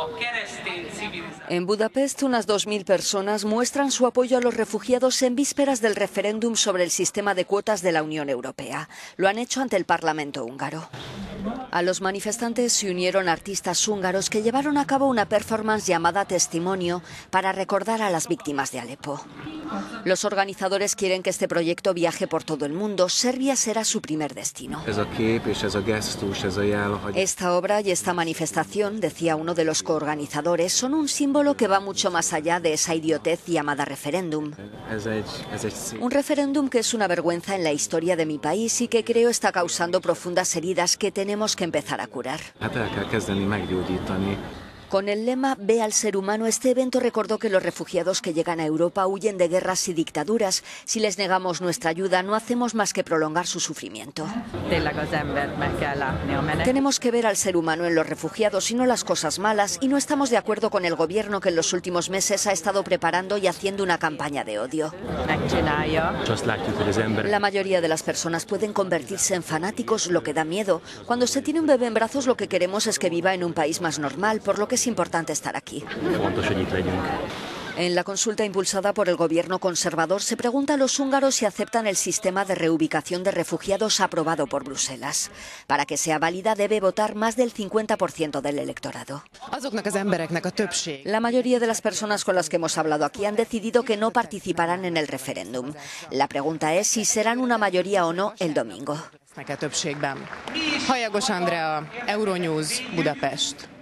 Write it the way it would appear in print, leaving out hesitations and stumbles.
En Budapest, unas 2000 personas muestran su apoyo a los refugiados en vísperas del referéndum sobre el sistema de cuotas de la Unión Europea. Lo han hecho ante el Parlamento húngaro. A los manifestantes se unieron artistas húngaros que llevaron a cabo una performance llamada Testimonio para recordar a las víctimas de Alepo. Los organizadores quieren que este proyecto viaje por todo el mundo. Serbia será su primer destino. Esta obra y esta manifestación, decía uno de los coorganizadores, son un símbolo que va mucho más allá de esa idiotez llamada referéndum. Un referéndum que es una vergüenza en la historia de mi país y que creo está causando profundas heridas que tenemos que empezar a curar. Con el lema "Ve al ser humano", este evento recordó que los refugiados que llegan a Europa huyen de guerras y dictaduras. Si les negamos nuestra ayuda, no hacemos más que prolongar su sufrimiento. Tenemos que ver al ser humano en los refugiados y no las cosas malas, y no estamos de acuerdo con el gobierno que en los últimos meses ha estado preparando y haciendo una campaña de odio. La mayoría de las personas pueden convertirse en fanáticos, lo que da miedo. Cuando se tiene un bebé en brazos, lo que queremos es que viva en un país más normal, por lo que es importante estar aquí. En la consulta impulsada por el gobierno conservador se pregunta a los húngaros si aceptan el sistema de reubicación de refugiados aprobado por Bruselas. Para que sea válida debe votar más del 50% del electorado. La mayoría de las personas con las que hemos hablado aquí han decidido que no participarán en el referéndum. La pregunta es si serán una mayoría o no el domingo. Hallagos Andrea, Euronews, Budapest.